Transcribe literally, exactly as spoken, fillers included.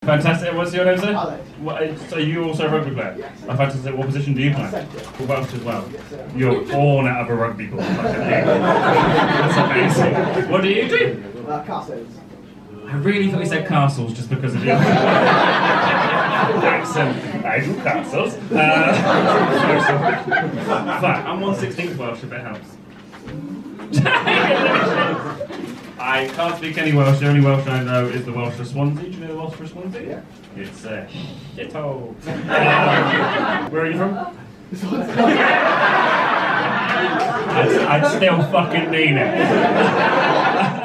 Fantastic. What's your name, sir? Alex. What, so you also a rugby player? Yes. Oh, fantastic. What position do you play? Centre. For Welsh as well? Yes, sir. You're born out of a rugby ball. That's amazing. What do you do? Uh, castles. I really thought you said castles just because of your accent. I do castles. Uh, Fact, I'm one sixteenth Welsh if it helps. I can't speak any Welsh. The only Welsh I know is the Welsh for Swansea. Do you know the Welsh for Swansea? Yeah. It's uh, shithole. Uh, where are you from? I'd, I'd still fucking mean it.